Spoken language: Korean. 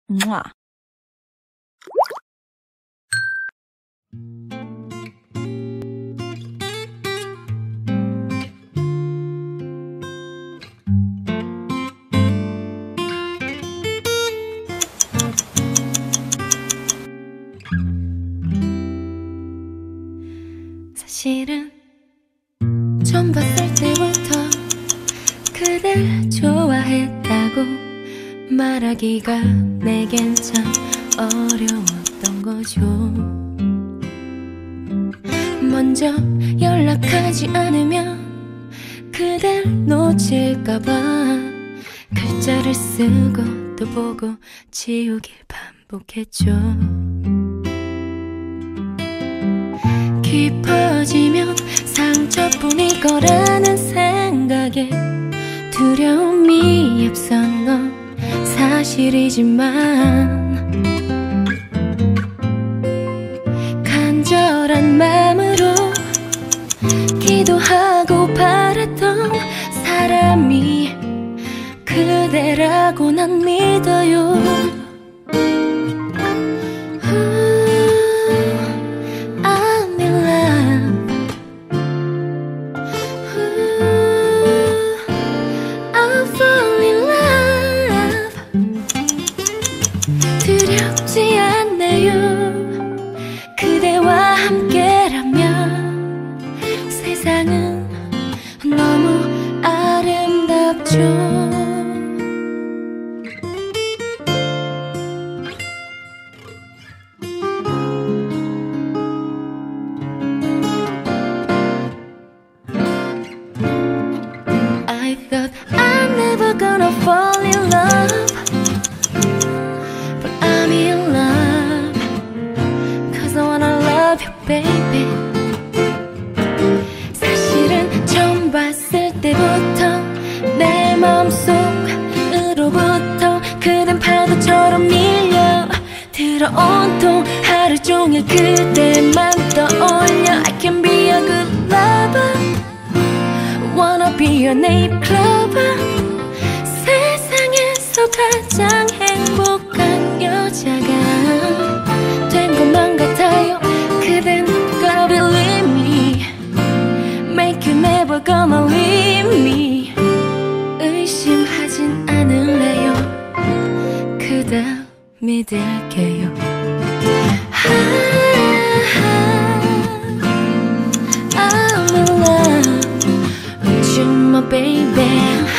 음 사실은 처음 봤을 때부터 그댈 좋아했다고 말하기가 내겐 참 어려웠던 거죠. 먼저 연락하지 않으면 그댈 놓칠까봐 글자를 쓰고 또 보고 지우길 반복했죠. 깊어지면 상처뿐일 거라는 생각에 두려움이 앞선 건 사실이지만 간절한 마음으로 기도하고 바랬던 사람이 그대라고 난 믿어요. 두렵지 않네요. 그대와 함께라면 세상은 너무 아름답죠. I thought I'm never gonna fall in love, but I'm in love, 'cause I wanna love you, baby. 사실은 처음 봤을 때부터 내 마음속으로부터 그댄 파도처럼 밀려 들어온통 하루 종일 그대만 떠올려. I can be a good lover, wanna be a name clubber. 세상에서 가장 행복한 여자가 된 것만 같아요. 그댄 gonna believe me, make you never gonna leave me. 의심하진 않을래요. 그대 믿을게요. I'm in love with you, my baby.